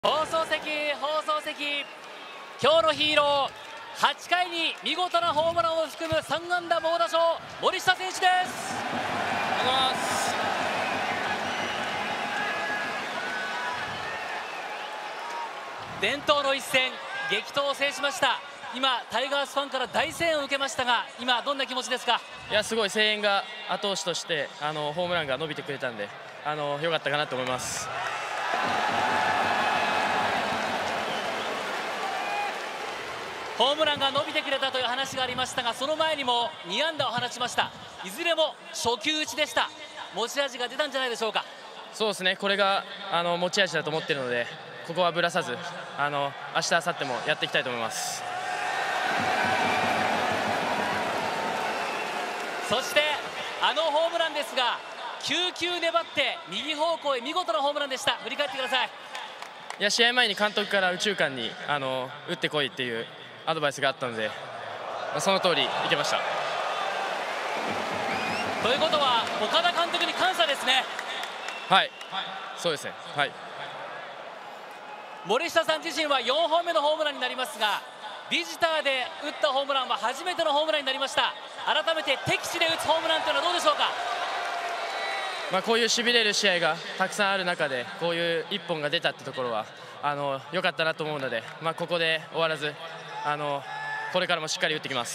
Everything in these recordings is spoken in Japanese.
放送席、今日のヒーロー、8回に見事なホームランを含む3安打猛打賞、森下選手です。伝統の一戦、激闘を制しました。今、タイガースファンから大声援を受けましたが、今、どんな気持ちですか？ いや、すごい声援が後押しとしてホームランが伸びてくれたんで良かったかなと思います。 ホームランが伸びてくれたという話がありましたが、その前にも2安打を放ちました。いずれも初球打ちでした。持ち味が出たんじゃないでしょうか？ そうですね、これが持ち味だと思っているので、ここはぶらさず明日明後日もやっていきたいと思います。 そしてホームランですが、9球粘って右方向へ見事なホームランでした。振り返ってください。 いや、試合前に監督から右中間に打ってこいっていうアドバイスがあったので、その通りいけました。 ということは岡田監督に感謝ですね。 はい、そうですね。はい、 森下さん自身は4本目のホームランになりますが、ビジターで打ったホームランは初めてのホームランになりました。改めて敵地で打つホームランというのはどうでしょうか？ こういうしびれる試合がたくさんある中で、こういう1本が出たってところは良かったなと思うので、ここで終わらずこれからもしっかり打ってきます。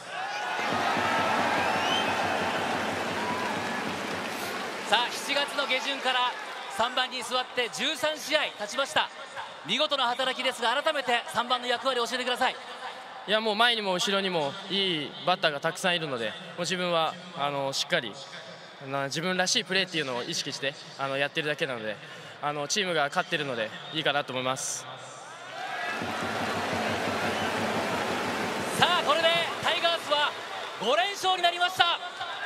さあ、7月の下旬から3番に座って13試合経ちました。見事な働きですが、改めて3番の役割を教えてください。 いや、もう前にも後ろにもいいバッターがたくさんいるので、もう自分はしっかり自分らしいプレーっていうのを意識してやってるだけなので、チームが勝っているのでいいかなと思います。 さあ、これでタイガースは5連勝になりました。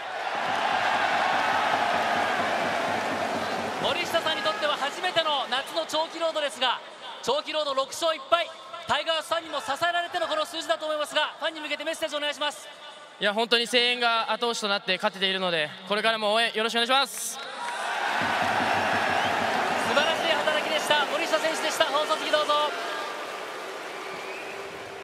森下さんにとっては初めての夏の長期ロードですが、長期ロード6勝1敗、タイガースファンにも支えられてのこの数字だと思いますが、ファンに向けてメッセージをお願いします。 いや、本当に声援が後押しとなって勝てているので、これからも応援よろしくお願いします。 素晴らしい